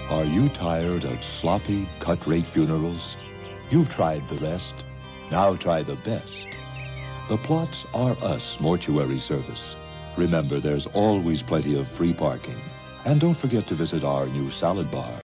Are you tired of sloppy, cut-rate funerals? You've tried the rest. Now try the best. The Plots R Us mortuary service. Remember, there's always plenty of free parking. And don't forget to visit our new salad bar.